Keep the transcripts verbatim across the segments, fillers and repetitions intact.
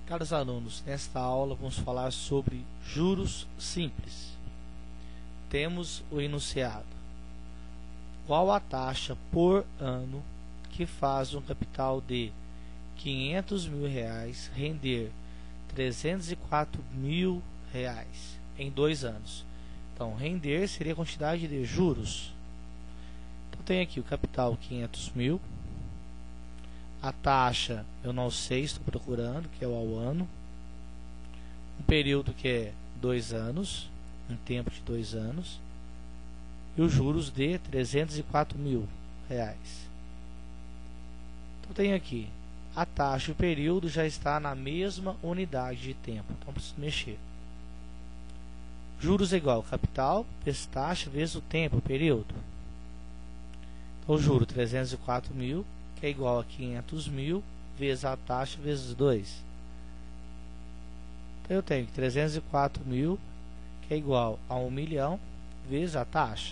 Caros alunos, nesta aula vamos falar sobre juros simples. Temos o enunciado. Qual a taxa por ano que faz um capital de quinhentos mil reais render trezentos e quatro mil reais em dois anos? Então, render seria a quantidade de juros. Então, tem aqui o capital quinhentos mil. A taxa eu não sei, estou procurando, que é o ao ano. Um período que é dois anos, um tempo de dois anos. E os juros de trezentos e quatro mil reais. Então tem aqui, a taxa e o período já está na mesma unidade de tempo. Então preciso mexer. Juros é igual capital vezes taxa vezes o tempo, o período. Então o juro trezentos e quatro mil, que é igual a quinhentos mil, vezes a taxa vezes dois. Então eu tenho trezentos e quatro mil, que é igual a um milhão, vezes a taxa.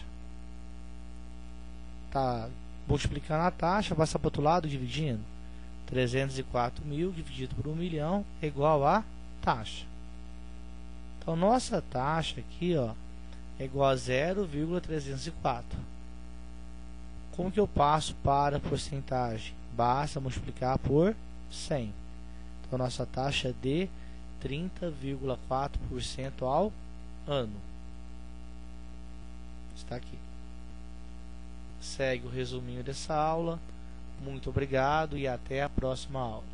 Tá multiplicando a taxa, passa para o outro lado, dividindo. trezentos e quatro mil dividido por um milhão é igual a taxa. Então, nossa taxa aqui, ó, é igual a zero vírgula trezentos e quatro. Como que eu passo para a porcentagem? Basta multiplicar por cem. Então, nossa taxa é de trinta vírgula quatro por cento ao ano. Está aqui. Segue o resuminho dessa aula. Muito obrigado e até a próxima aula.